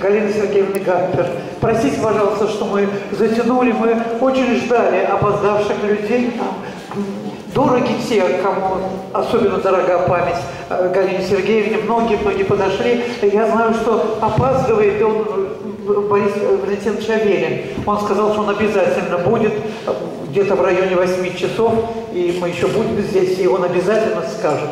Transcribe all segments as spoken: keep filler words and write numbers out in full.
Галины Сергеевны Гампер. Простите, пожалуйста, что мы затянули, мы очень ждали опоздавших людей. Дороги те, кому особенно дорога память Галине Сергеевне, многие-многие подошли. Я знаю, что опаздывает он, Борис Валентинович Аверин. Он сказал, что он обязательно будет где-то в районе восьми часов, и мы еще будем здесь, и он обязательно скажет.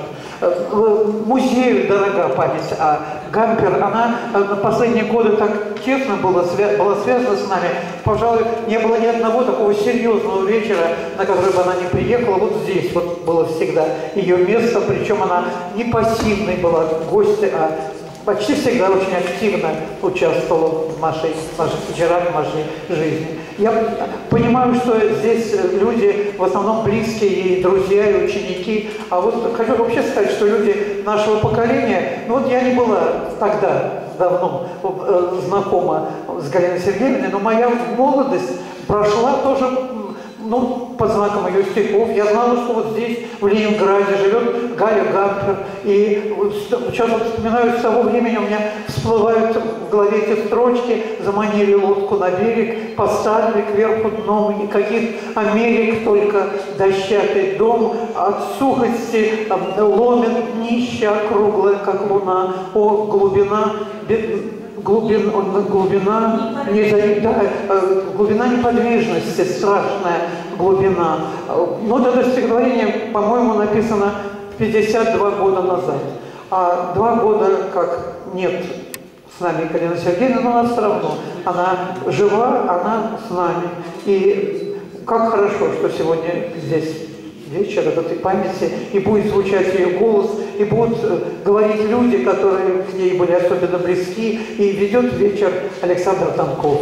Музею дорога память, а Гампер, она на последние годы так тесно была, свя была связана с нами. Пожалуй, не было ни одного такого серьезного вечера, на который бы она не приехала. Вот здесь вот было всегда ее место, причем она не пассивной была гостья, а почти всегда очень активно участвовала в нашей, в наших вечерах, в нашей жизни. Я понимаю, что здесь люди в основном близкие, и друзья, и ученики. А вот хочу вообще сказать, что люди нашего поколения, ну вот я не была тогда давно э, знакома с Галиной Сергеевной, но моя молодость прошла тоже, ну, под знаком ее стихов. Я знала, что вот здесь, в Ленинграде, живет Галя Гампер. И сейчас вот вспоминаю, с того времени у меня всплывают в голове эти строчки: заманили лодку на берег, поставили кверху дном, никаких Америк, только дощатый дом. От сухости ломит днище округлое, как луна. О, глубина... Глубин, глубина, не, да, глубина неподвижности, страшная глубина. Но это стихотворение, по-моему, написано пятьдесят два года назад. А два года, как нет с нами Галина Сергеевна, но она все равно. Она жива, она с нами. И как хорошо, что сегодня здесь вечер этой памяти, и будет звучать ее голос, и будут говорить люди, которые к ней были особенно близки, и ведет вечер Александр Танков.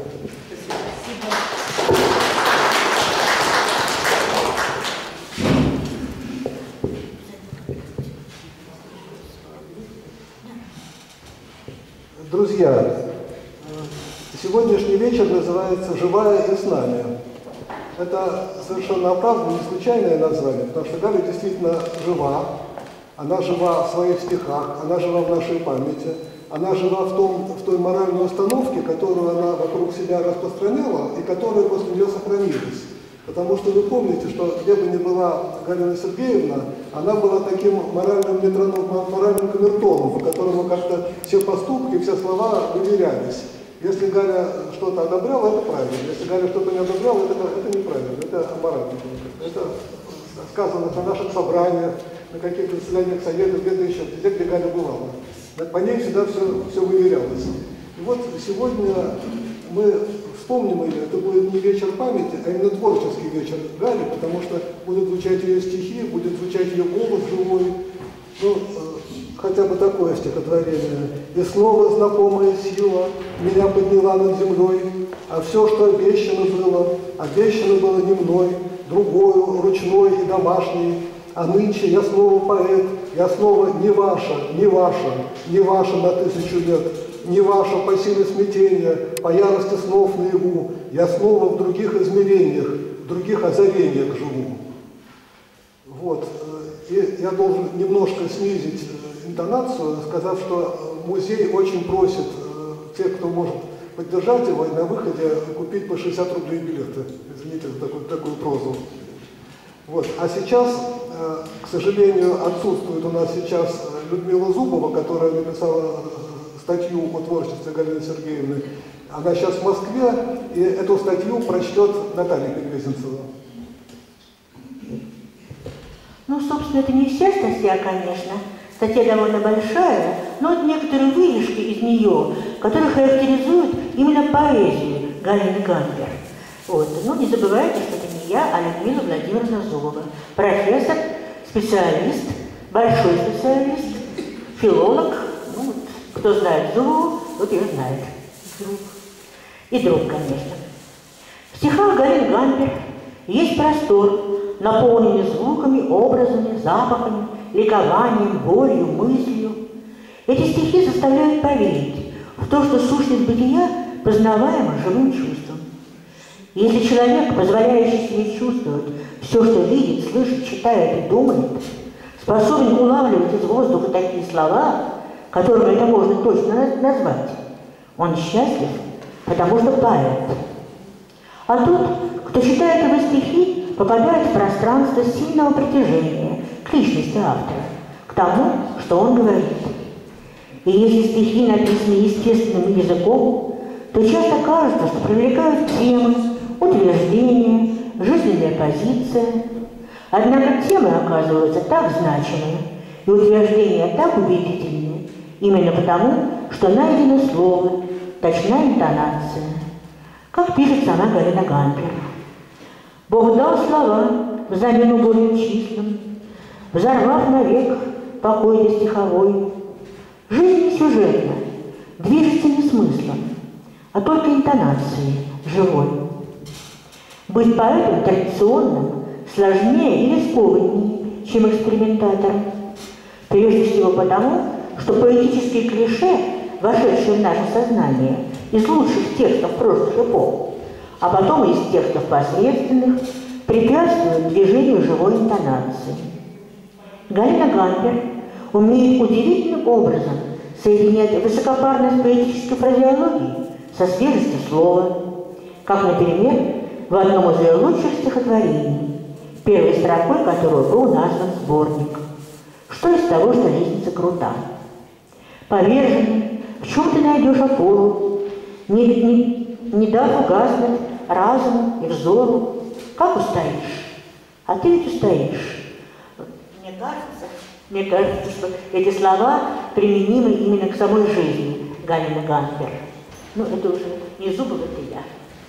Друзья, сегодняшний вечер называется «Живая и с нами». Это совершенно оправданно, не случайное название, потому что Галя действительно жива. Она жива в своих стихах, она жива в нашей памяти, она жива в, том, в той моральной установке, которую она вокруг себя распространяла и которая после нее сохранилась. Потому что вы помните, что где бы ни была Галина Сергеевна, она была таким моральным метрономом, моральным камертоном, по которому как-то все поступки, все слова выверялись. Если Галя что-то одобряла, это правильно. Если Галя что-то не одобряла, это, это неправильно, это аморально. Это сказано на наших собраниях, на каких-то заседаниях советов, где-то еще, где, где Галя бывала. По ней всегда все, все выверялось. И вот сегодня мы вспомним ее, это будет не вечер памяти, а именно творческий вечер Гали, потому что будут звучать ее стихи, будет звучать ее голос живой. Ну, хотя бы такое стихотворение. И снова знакомая сила меня подняла над землей, а все, что обещано было, обещано было не мной, другою, ручной и домашней. А нынче я снова поэт, я снова не ваша, не ваша, не ваша на тысячу лет, не ваша по силе смятения, по ярости снов наяву. Я снова в других измерениях, в других озарениях живу. Вот. И я должен немножко снизить интонацию, сказав, что музей очень просит тех, кто может поддержать его, и на выходе купить по шестьдесят рублей билеты. Извините за такую, такую прозу. Вот. А сейчас, к сожалению, отсутствует у нас сейчас Людмила Зубова, которая написала статью о творчестве Галины Сергеевны. Она сейчас в Москве, и эту статью прочтет Наталья Перевезенцева. Ну, собственно, это не вся статья, конечно. Статья довольно большая, но вот некоторые вырежки из нее, которые характеризуют именно поэзию Галины Гампер. Вот. Но не забывайте, что это не я, а Людмила Владимировна Зубова. Профессор, специалист, большой специалист, филолог. Ну, вот, кто знает Зубову, вот ее знает. Друг. И друг, конечно. В стихах Галины Гампер есть простор, наполненный звуками, образами, запахами, ликованием, болью, мыслью. Эти стихи заставляют поверить в то, что сущность бытия познаваема живым чувством. Если человек, позволяющий себе чувствовать все, что видит, слышит, читает и думает, способен улавливать из воздуха такие слова, которыми это можно точно назвать, Он счастлив, потому что поэт. А тот, кто читает его стихи, попадает в пространство сильного притяжения к личности автора, к тому, что он говорит. И если стихи написаны естественным языком, то часто кажется, что привлекают темы, утверждения, жизненная позиция. Однако темы оказываются так значимые и утверждения так убедительны, именно потому, что найдено слово, точна интонация. Как пишет сама Галина Гампер. Бог дал слова взамен более числам, взорвав навек покой до стиховой. Жизнь не сюжетна, движется не смыслом, а только интонацией живой. Быть поэтом традиционным сложнее и рискованнее, чем экспериментатором. Прежде всего потому, что поэтические клише, вошедшие в наше сознание из лучших текстов прошлых эпох, а потом из текстов посредственных, препятствуют движению живой интонации. Галина Гампер умеет удивительным образом соединять высокопарность поэтической фразеологии со свежестью слова, как, например, в одном из ее лучших стихотворений, первой строкой которого был назван сборник. Что из того, что лестница крута? Поверженный, в чем ты найдешь опору, не, не, не дав угаснуть разуму и взору, как устоишь? А ты ведь устоишь. Мне кажется, мне кажется, что эти слова применимы именно к самой жизни Галины Гампер. Ну, это уже не Зубов, это я.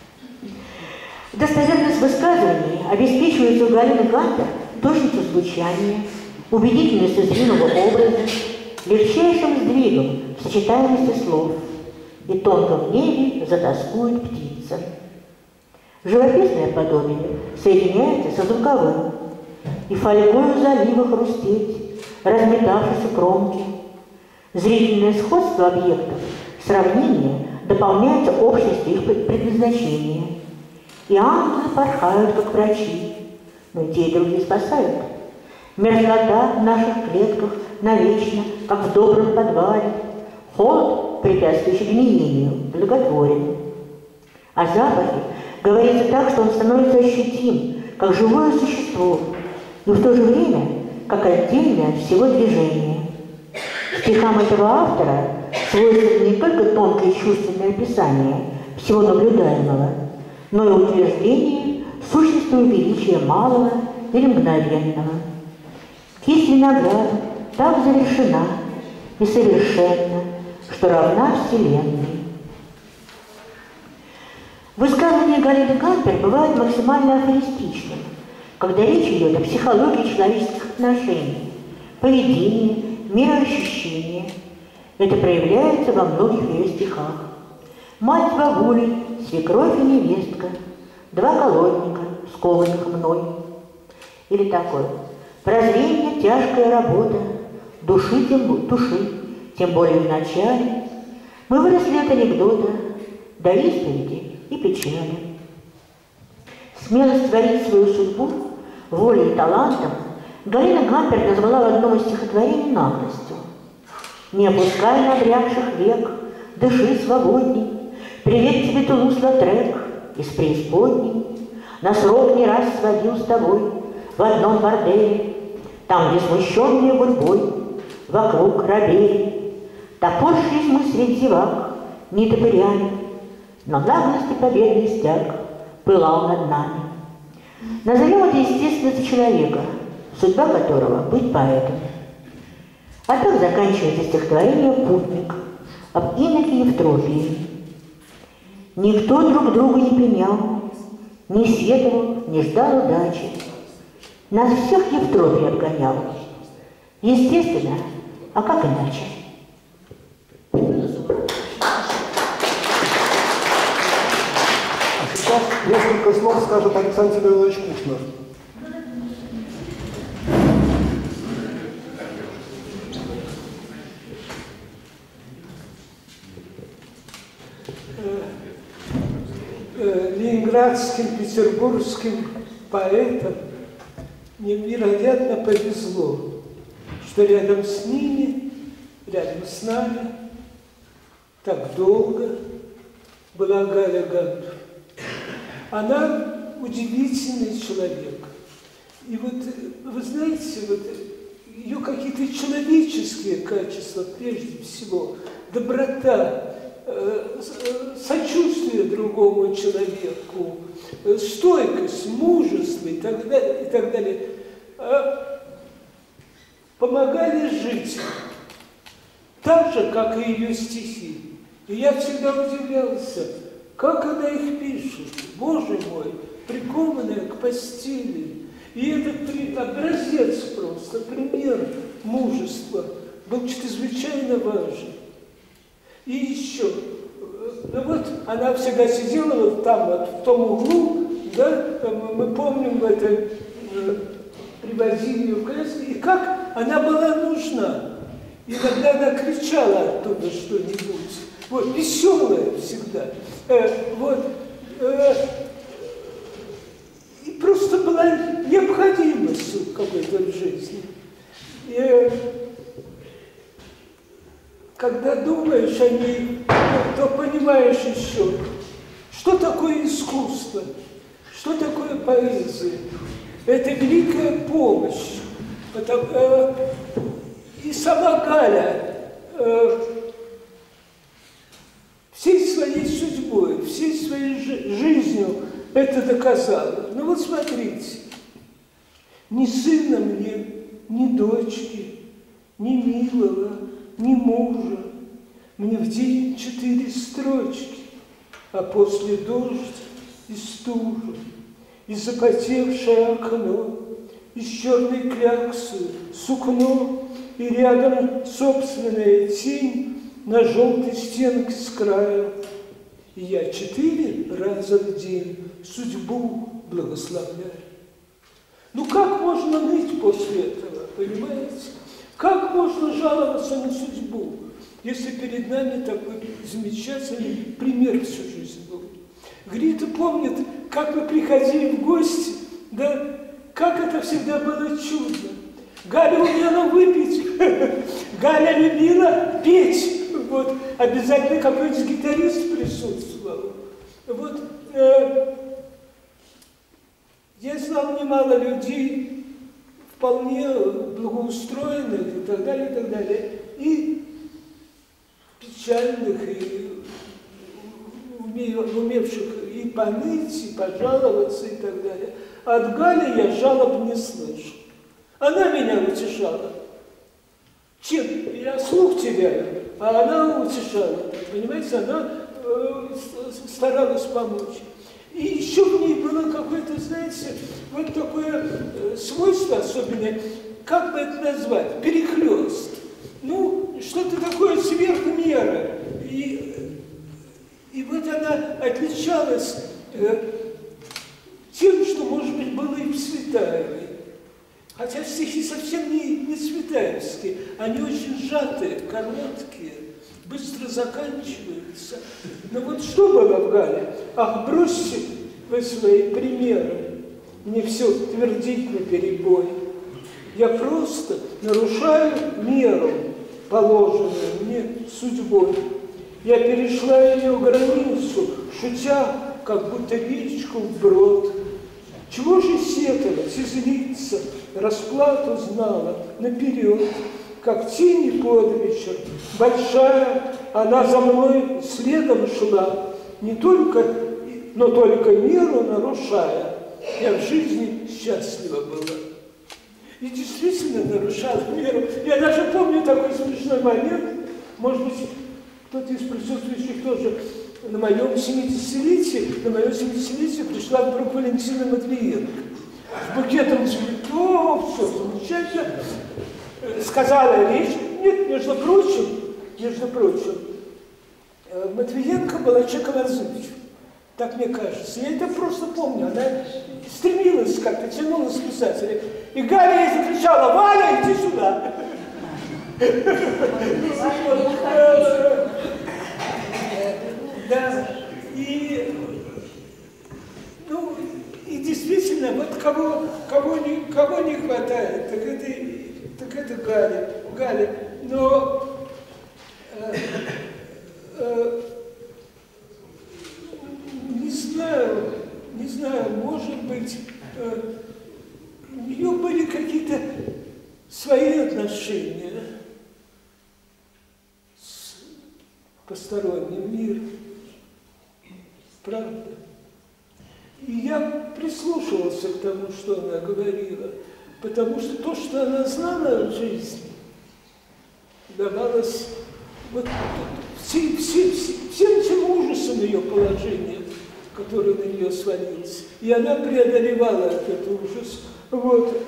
Достоверность высказываний обеспечивается у Галины Гампер точностью звучания, убедительностью зримого образа, легчайшим сдвигом в сочетаемости слов, и тонко в небе затаскует птица. Живописное подобие соединяется со звуковым, и фольгою залива хрустеть, разметавшись у кромки. Зрительное сходство объектов, сравнение дополняется общностью их предназначения. И ангелы порхают, как врачи, но и те, и другие спасают. Мерзлота в наших клетках навечно, как в добром подвале. Холод, препятствующий гниению, благотворен. О запахе говорится так, что он становится ощутим, как живое существо, и в то же время, как отдельное от всего движения. Стихам этого автора свойственно не только тонкое чувственное описание всего наблюдаемого, но и утверждение сущностного величия малого или мгновенного. Кисть винограда так завершена и совершенна, что равна Вселенной. Высказывания Галины Гампер бывают максимально афористичным, когда речь идет о психологии человеческих отношений, поведении, мироощущения. Это проявляется во многих ее стихах. Мать с бабулей, свекровь и невестка, два колодника, скованных мной. Или такое. Прозрение, тяжкая работа, души тем, души, тем более в начале. Мы выросли от анекдота до исповеди и печали. Смелость творить свою судьбу, волей и талантом Галина Гампер назвала в одном из стихотворений наглостью. Не опускай набрякших век, дыши свободней, привет тебе, Тулус-Лаутрек, из преисподней. На срок не раз сводил с тобой в одном борделе, там, где смущенные гурьбой вокруг рабели. Топорщились мы средь зевак, не топырями, но наглость и победный стяг пылал над нами. Назовем это естественностью человека, судьба которого — быть поэтом. А так заканчивается стихотворение «Путник» об иноке Евтропии. Никто друг друга не пенял, не сетовал, не ждал удачи. Нас всех Евтропий обгонял. Естественно, а как иначе? А сейчас несколько слов скажет Александр Семенович Кушнер. Ленинградским, петербургским поэтам невероятно повезло, что рядом с ними, рядом с нами так долго, была Галя Гампер. Она удивительный человек. И вот, вы знаете, вот ее какие-то человеческие качества, прежде всего, доброта, сочувствие другому человеку, стойкость, мужество и так далее, и так далее, помогали жить так же, как и ее стихи. И я всегда удивлялся, как она их пишет, Боже мой, прикованная к постели. И этот образец просто, пример мужества был чрезвычайно важен. И еще, ну вот она всегда сидела вот там, вот в том углу, да, мы помним это, э, привозили ее в коляске, и как она была нужна. Иногда она кричала оттуда что-нибудь, вот, веселая всегда, э, вот, э, и просто была необходимость какой-то в жизни. И, когда думаешь о ней, то понимаешь еще, что такое искусство, что такое поэзия. Это великая помощь. Потому, э, и сама Галя э, всей своей судьбой, всей своей жи жизнью это доказала. Ну вот смотрите, ни сына мне, ни дочки, ни милого, ни мужа, мне в день четыре строчки, а после дождь и стужа, и запотевшее окно, из черной кляксы сукно, и рядом собственная тень на желтой стенке с краю. И я четыре раза в день судьбу благословляю. Ну как можно ныть после этого, понимаете? Как можно жаловаться на судьбу, если перед нами такой замечательный пример всю жизнь был? Грита помнит, как мы приходили в гости, да, как это всегда было чудно. Галя умела выпить, Галя любила петь, вот, обязательно какой-нибудь гитарист присутствовал. Вот, э, я знал немало людей, вполне благоустроенных и так далее, и так далее, и печальных, и умевших и поныть, и пожаловаться, и так далее. От Гали я жалоб не слышу. Она меня утешала. Чем? Я слух теряю, а она утешала. Понимаете, она э, старалась помочь. И еще в ней было какое-то, знаете, вот такое э, свойство особенное, как бы это назвать, перехлёст. Ну, что-то такое сверх меры. И, и вот она отличалась э, тем, что, может быть, было и в Цветаевой. Хотя стихи совсем не, не цветаевские, они очень сжатые, короткие, быстро заканчиваются. Но вот что было в Гале? Ах, бросьте вы свои примеры, мне все твердить наперебой. Я просто нарушаю меру, положенную мне судьбой. Я перешла ее границу, шутя, как будто речку вброд. Чего же сетовать и злиться, расплату знала наперед, как тени под вечер, большая, она за мной следом шла, не только, но только меру нарушая, я в жизни счастлива была. И действительно нарушала меру. Я даже помню такой смешной момент, может быть, кто-то из присутствующих тоже. На моем семидесятилетии, на моем семидесятилетии пришла вдруг Валентина Матвиенко с букетом цветов, все замечательно. Сказала речь. Нет, между прочим, между прочим, Матвиенко была человеком отзывчивым, так мне кажется. Я это просто помню. Она стремилась как-то, тянулась к писателю. И Галя ей закричала: «Валя, иди сюда!» Да, и, ну, и действительно, вот кого, кого, не, кого не хватает, так это, так это Галя, Галя. Но э, э, потустороннем мире. Правда? И я прислушивался к тому, что она говорила, потому что то, что она знала о жизни, давалось вот всем, всем, всем, всем тем ужасом ее положения, который на нее свалился. И она преодолевала этот ужас. Вот.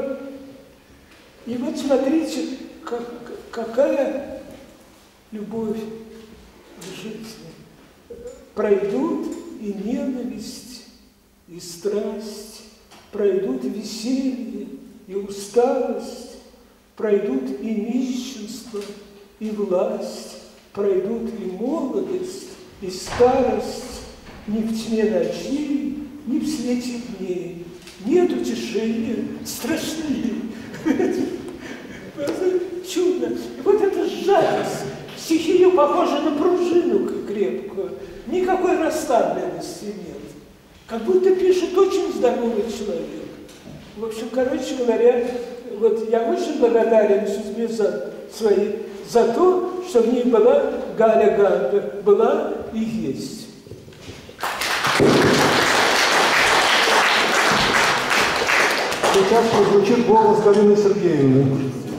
И вот смотрите, как, какая любовь в жизни. Пройдут и ненависть, и страсть, пройдут веселье и усталость, пройдут и нищенство, и власть, пройдут и молодость, и старость, ни в тьме ночей, ни в свете дней. Нет утешения страшнее. Чудно. Вот это жалость. Стихия похожа на пружину крепкую. Никакой расслабленности нет. Как будто пишет очень здоровый человек. В общем, короче говоря, вот я очень благодарен судьбе за свои, за то, что в ней была Галя Гампер, была и есть. Сейчас прозвучит голос Галины Сергеевны.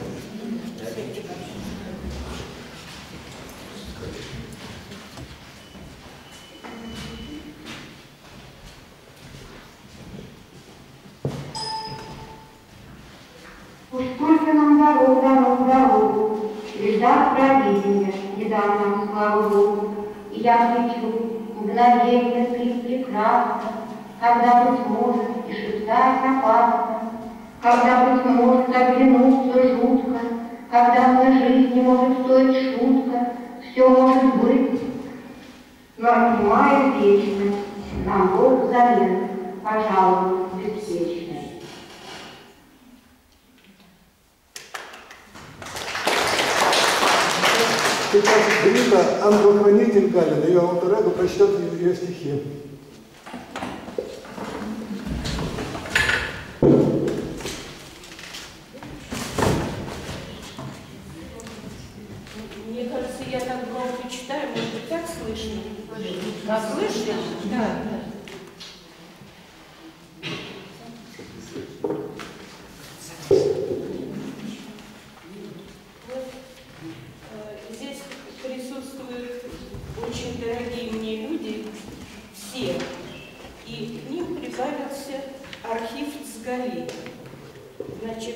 Уж сколько нам дорог дано в дорогу, лишь дар провидения не дал нам славу Богу. И я кричу, мгновенье ты прекрасна, когда, быть может, и шептать опасно, когда, быть может, оглянуться жутко, когда на жизни может стоить шутка, все может быть. Но отнимая вечность, нам Бог взамен пожалуй беспечный. Сейчас Грита, ангел-хранитель Галина, ее алтер-эго, прочтет ее стихи. Мне кажется, я так громко читаю, может быть, так слышно? А слышно? Да. Здесь присутствуют очень дорогие мне люди, все, и к ним прибавился архив Цгали. Значит,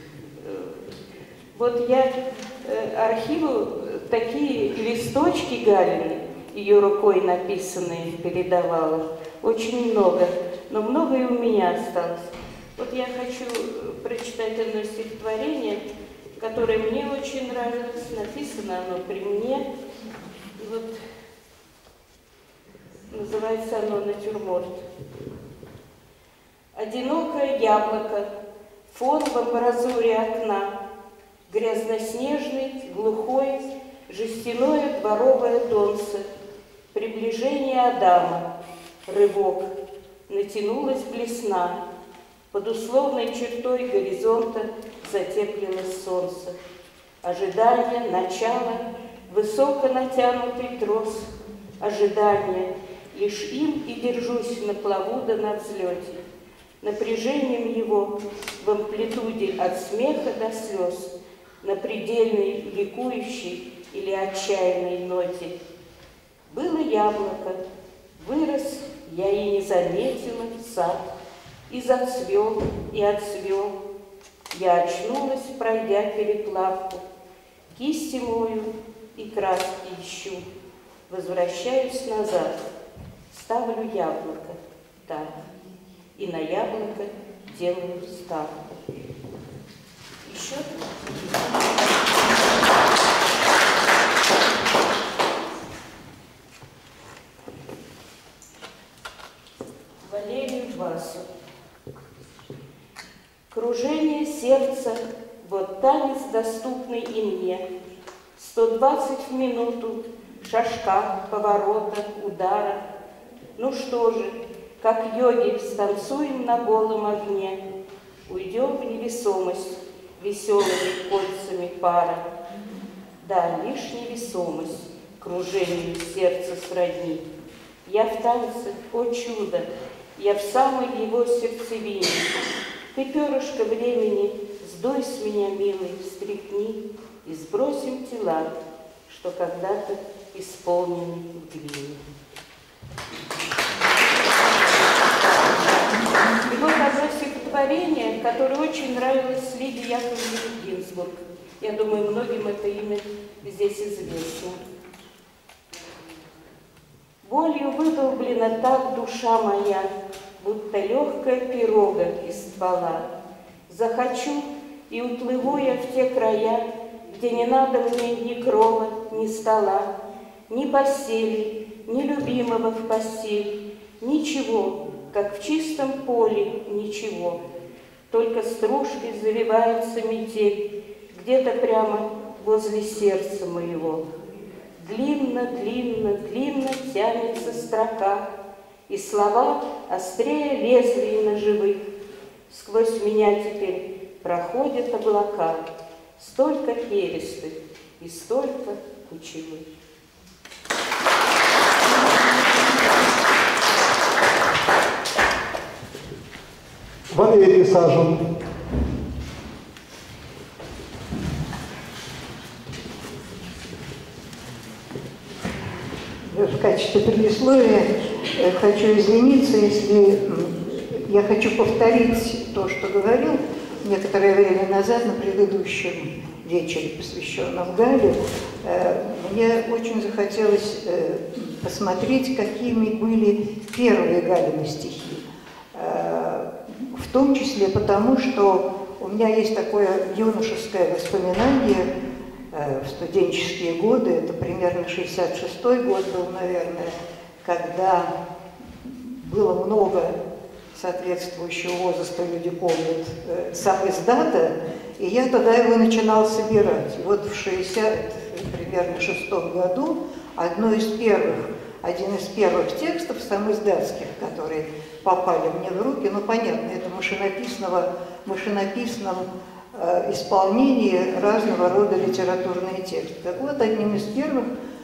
вот я архиву такие листочки Галины, ее рукой написанные, передавала. Очень много, но много и у меня осталось. Вот я хочу прочитать одно стихотворение, которое мне очень нравилось. Написано оно при мне. И вот называется оно «Натюрморт». Одинокое яблоко, фон в амбразуре окна, грязноснежный, глухой, жестяное дворовое донце, приближение Адама, рывок, натянулась блесна, под условной чертой горизонта затеплилось солнце. Ожидание, начало, высоко натянутый трос, ожидание, лишь им и держусь на плаву да на взлете. Напряжением его в амплитуде от смеха до слез, на предельной ликующей или отчаянной ноте. Было яблоко, вырос, я и не заметила сад, и зацвел, и отцвел. Я очнулась, пройдя переплавку, кисти мою и краски ищу. Возвращаюсь назад, ставлю яблоко так, и на яблоко делаю ставку. Еще? Валерию Басу. Кружение сердца, вот танец, доступный и мне. Сто двадцать в минуту, шажка, поворота, удара. Ну что же, как йоги, станцуем на голом огне. Уйдем в невесомость веселыми кольцами пара. Да, лишь невесомость, кружению сердца сродни. Я в танце, о чудо, я в самой его сердцевине. Ты, перышко времени, сдуй с меня, милый, встряхни, и сбросим тела, что когда-то исполнены в глине. И вот одно стихотворение, которое очень нравилось Лидии Яковлевне Гинзбург. Я думаю, многим это имя здесь известно. Болью выдолблена так душа моя, будто легкая пирога из ствола. Захочу, и уплыву я в те края, где не надо мне ни крова, ни стола, ни постели, ни любимого в постель, ничего, как в чистом поле, ничего. Только стружкой завивается метель, где-то прямо возле сердца моего. Длинно, длинно, длинно тянется строка, и слова острее лезвий ножевых. Сквозь меня теперь проходят облака, столько перистых и столько кучевых. Валерий Сажин. В качестве предисловия хочу извиниться, если я хочу повторить то, что говорил некоторое время назад на предыдущем вечере, посвященном Гале. Мне очень захотелось посмотреть, какими были первые Галины стихи. В том числе потому, что у меня есть такое юношеское воспоминание в студенческие годы, это примерно шестьдесят шестой год был, наверное, когда было много соответствующего возраста, люди помнят, сам издата, и я тогда его начинал собирать. И вот в шестьдесят шестом году одно из первых, один из первых текстов самоиздатских, которые попали мне в руки, ну понятно, это машинописного, машинописном э, исполнении разного рода литературные тексты. Так вот, одним из первых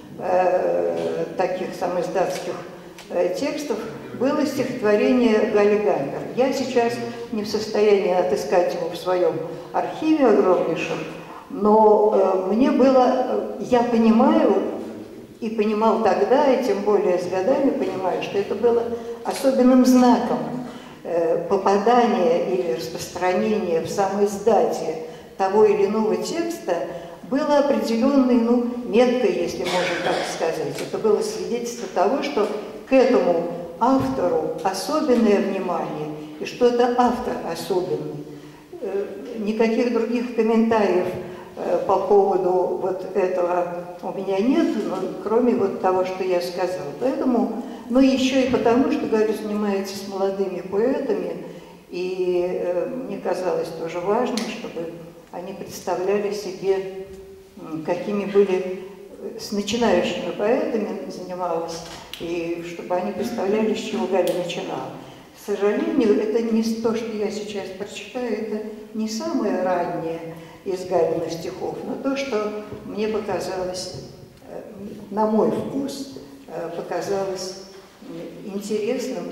э, таких самоиздатских э, текстов было стихотворение Гали Гамбер. Я сейчас не в состоянии отыскать его в своем архиве огромнейшем, но э, мне было, я понимаю, и понимал тогда, и тем более с годами понимаю, что это было особенным знаком э, попадания или распространения в самоиздате того или иного текста, было определенной, ну, меткой, если можно так сказать. Это было свидетельство того, что к этому автору особенное внимание, и что это автор особенный. Э, никаких других комментариев по поводу вот этого у меня нет, но, кроме вот того, что я сказала. Поэтому, но еще и потому, что Галя занимается с молодыми поэтами, и э, мне казалось тоже важным, чтобы они представляли себе, какими были, с начинающими поэтами занималась, и чтобы они представляли, с чего Галя начинала. К сожалению, это не то, что я сейчас прочитаю, это не самое раннее из Галиных стихов, но то, что мне показалось, на мой вкус, показалось интересным,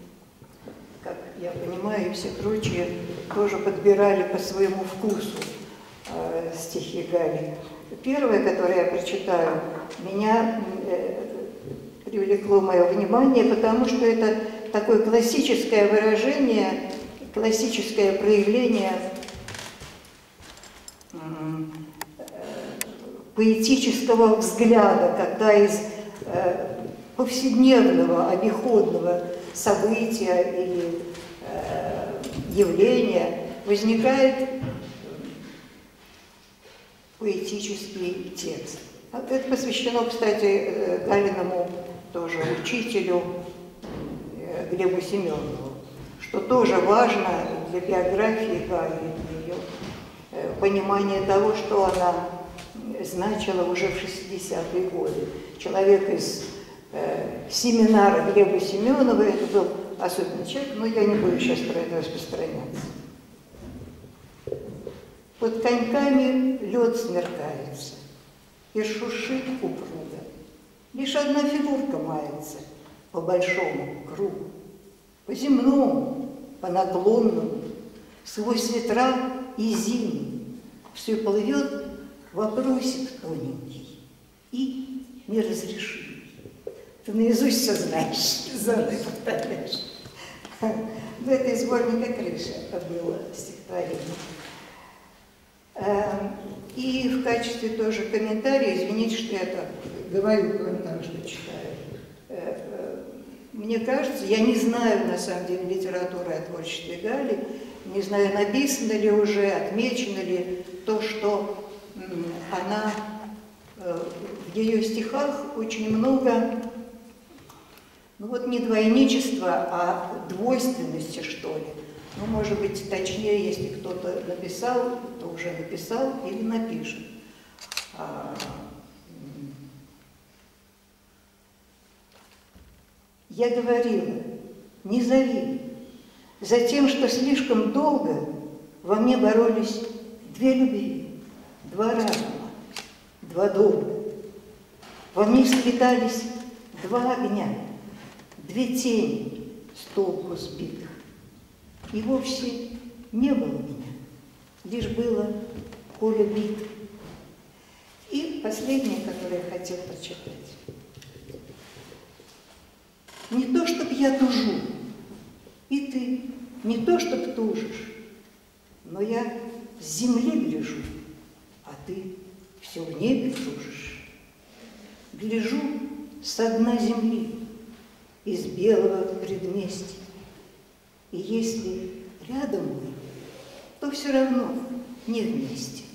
как я понимаю, и все прочие тоже подбирали по своему вкусу стихи Гали. Первое, которое я прочитаю, меня привлекло мое внимание, потому что это такое классическое выражение, классическое проявление поэтического взгляда, когда из э, повседневного, обиходного события или э, явления возникает поэтический текст. Это посвящено, кстати, Галиному тоже учителю э, Глебу Семенову, что тоже важно для биографии Гали, для ее э, понимания того, что она значила уже в шестидесятые годы. Человек из э, семинара Глеба Семенова, это был особенный человек, но я не буду сейчас про это распространяться. Под коньками лед смеркается, и шуршит упруго, Лишь одна фигурка мается по большому кругу, по земному, по наклонному, сквозь ветра и зимы. Все плывет вопросик тоненький и неразрешимый. Ты наизусть все знаешь, заново повторяешь. В этой сборнике «Крыша» было стихотворение. И в качестве тоже комментария, извините, что я так говорю, кроме того, что читаю. Мне кажется, я не знаю, на самом деле, литературы о творчестве Гали, не знаю, написано ли уже, отмечено ли то, что она, в ее стихах очень много, ну вот не двойничества, а двойственности, что ли. Ну, может быть, точнее, если кто-то написал, то уже написал или напишет. Я говорила, не зови, за тем, что слишком долго во мне боролись две любви, два разума, два дома. Во мне сплетались два огня, две тени с толку сбитых. И вовсе не было меня, лишь было поле битв. И последнее, которое я хотела прочитать. Не то, чтоб я тужу, и ты не то, чтоб тужишь, но я с земли гляжу, а ты все в небе тужишь. Гляжу со дна земли, из белого предместья, и если рядом мы, то все равно не вместе.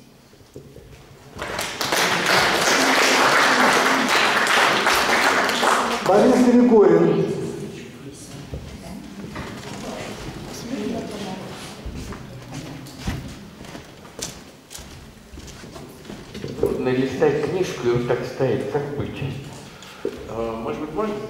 Борис Григорьев. Налистать книжку и вот так стоять, как быть? А, может быть, можно?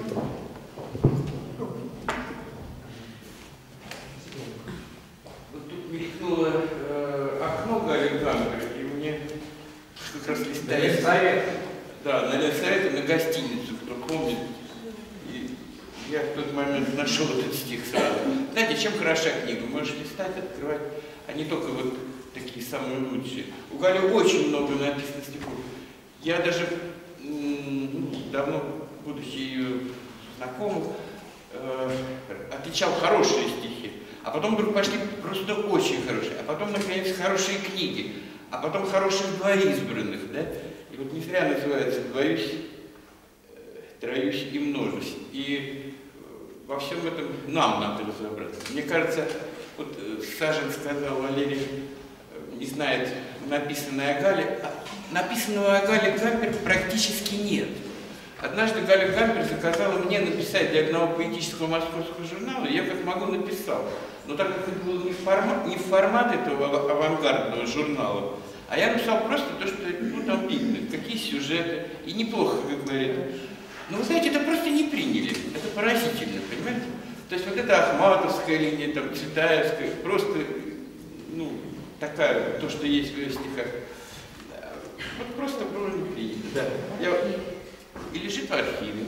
Вот тут мелькнуло э, окно Гали Гамбер, и мне как раз листали совет. Да, на совет на гостиницу, кто помнит. И я в тот момент нашел этот стих сразу. Знаете, чем хороша книга? Можешь листать, открывать, а не только вот такие самые лучшие. У Гали очень много написано стихов. Я даже ну, давно, будучи ее знакомым, э, отличал хорошие стихи. А потом вдруг пошли просто очень хорошие. А потом, наконец, хорошие книги. А потом хороших два избранных. Да? И вот не зря называется «Двоюсь, троюсь и множусь». И во всем этом нам надо разобраться. Мне кажется, вот Сажин сказал, Валерий не знает написанное о Гале. А написанного о Гале Гамбер практически нет. Однажды Галя Гамбер заказала мне написать для одного поэтического московского журнала, я как могу написал. Но так как это было не формат, не формат этого авангардного журнала, а я написал просто то, что ну, там видно, какие сюжеты, и неплохо, как говорят. Но вы знаете, это просто не приняли, это поразительно, понимаете? То есть вот эта Ахматовская линия, там, Цветаевская, просто, ну, такая, то, что есть в ее стихах, вот просто было не принято. Да. Я... И лежит в архиве.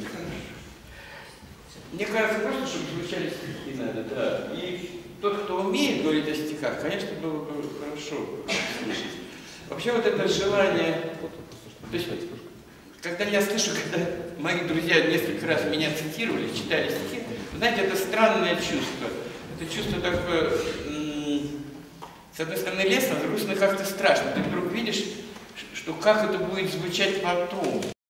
Мне кажется, просто, чтобы звучали стихи надо, да. И тот, кто умеет говорить о стихах, конечно, было бы хорошо слышать. Вообще вот это желание, то есть, когда я слышу, когда мои друзья несколько раз меня цитировали, читали стихи, знаете, это странное чувство. Это чувство такое, с одной стороны лестно, с другой стороны как-то страшно. Ты вдруг видишь, что как это будет звучать потом.